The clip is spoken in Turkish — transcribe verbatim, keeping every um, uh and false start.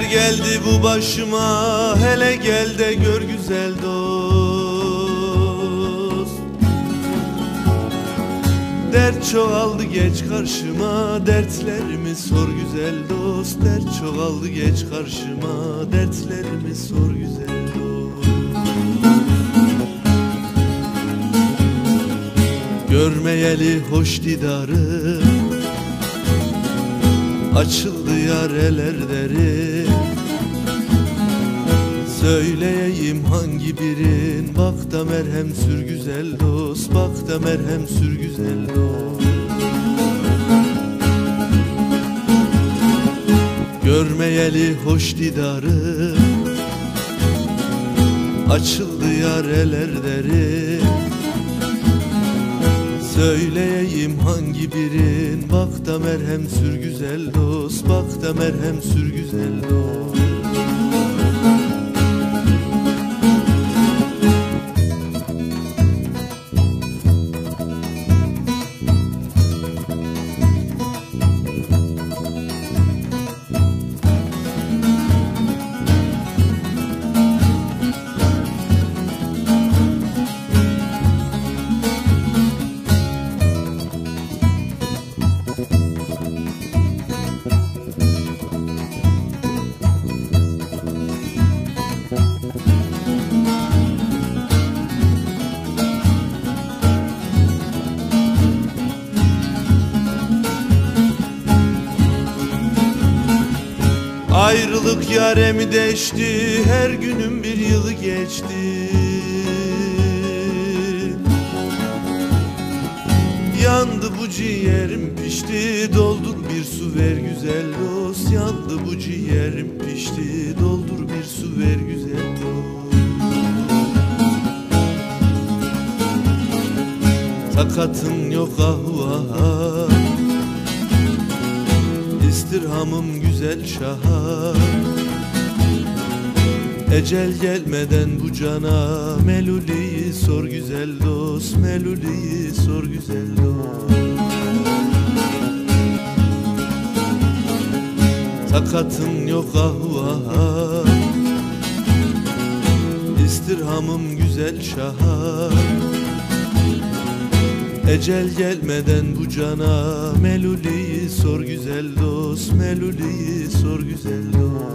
geldi bu başıma, hele gel de gör güzel dost. Dert çoğaldı geç karşıma, dertlerimi sor güzel dost. Dert çoğaldı geç karşıma, dertlerimi sor güzel dost. Görmeyeli hoş didarı, açıldı yar ellerleri. Söyleyeyim hangi birin, bak da merhem sür güzel dost. Bak da merhem sür güzel dost. Görmeyeli hoş didarı, açıldı yar ellerleri. Söyleyeyim hangi birin, bak da merhem sür güzel dost. Bak da merhem sür güzel dost. Ayrılık yaremi deşti, her günün bir yılı geçti. Yandı bu ciğerim pişti, doldur bir su ver güzel dost. Yandı bu ciğerim pişti, doldur bir su ver güzel dost. Takatın yok ahu aha, İstirhamım güzel şaha. Ecel gelmeden bu cana, Meluli'yi sor güzel dost. Meluli'yi sor güzel dost. Takatın yok ahu aha, İstirhamım güzel şaha. Ecel gelmeden bu cana, Meluli'yi sor güzel dost. Meluli'yi sor güzel dost.